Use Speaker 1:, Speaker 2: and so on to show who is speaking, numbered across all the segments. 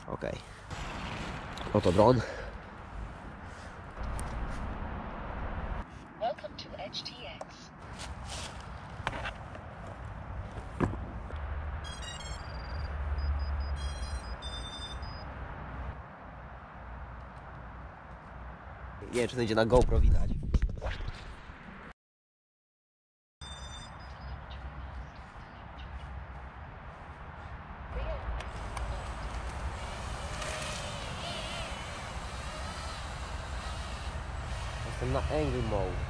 Speaker 1: Okej. Oto dron.
Speaker 2: Welcome to HTX.
Speaker 1: Nie wiem, czy to będzie na GoPro widać. Jestem na angle mode.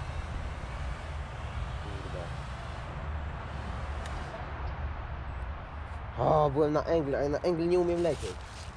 Speaker 1: Kurde. O, byłem na angle, ale na angle nie umiem lecieć.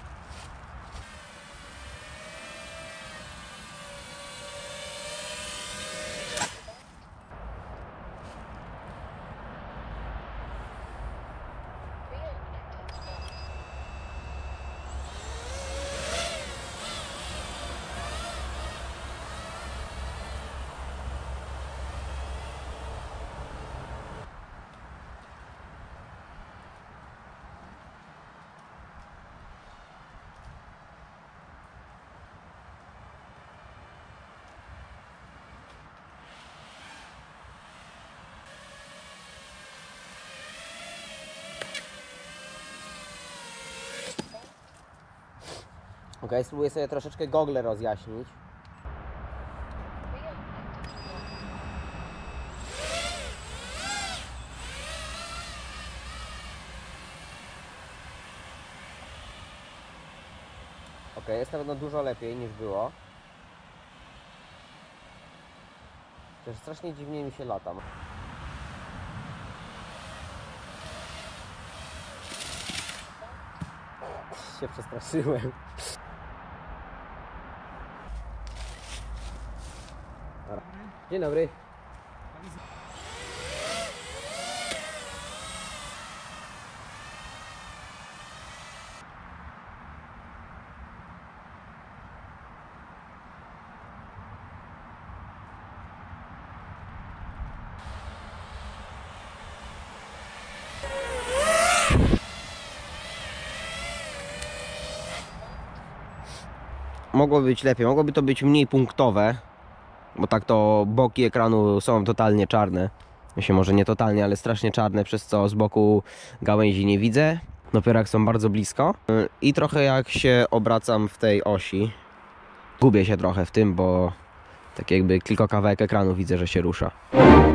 Speaker 1: Okej, spróbuję sobie troszeczkę gogle rozjaśnić. Okej, jest na pewno dużo lepiej niż było. Też strasznie dziwnie mi się latam. Się przestraszyłem. Dzień dobry. Mogło być lepiej, mogłoby to być mniej punktowe, bo tak to boki ekranu są totalnie czarne. Myślę, może nie totalnie, ale strasznie czarne, przez co z boku gałęzi nie widzę. Dopiero jak są bardzo blisko. I trochę jak się obracam w tej osi, gubię się trochę w tym, bo tak jakby tylko kawałek ekranu widzę, że się rusza.